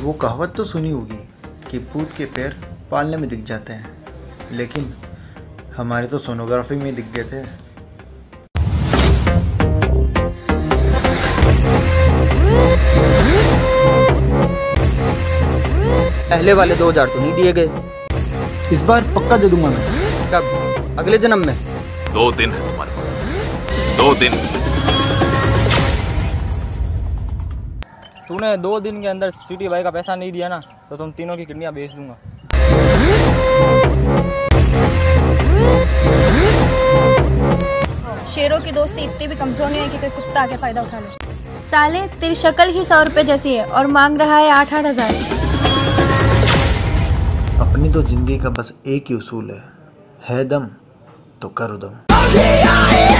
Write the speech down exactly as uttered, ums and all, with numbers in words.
वो कहावत तो सुनी होगी कि भूत के पैर पालने में दिख जाते हैं, लेकिन हमारे तो सोनोग्राफी में दिख गए थे। पहले वाले दो हजार तो नहीं दिए गए। इस बार पक्का दे दूंगा मैं। कब? अगले जन्म में। दो दिन है तुम्हारे पास, दो दिन। तूने दो दिन के अंदर सिटी भाई का पैसा नहीं दिया ना, तो तुम तीनों की किडनियां बेच दूंगा। शेरों की दोस्ती इतनी भी कमजोर नहीं है कि कोई कुत्ता आके फायदा उठा ले। साले तेरी शक्ल ही सौ रुपए जैसी है और मांग रहा है आठ आठ हजार। अपनी तो जिंदगी का बस एक ही उसूल है, है दम तो कर दम।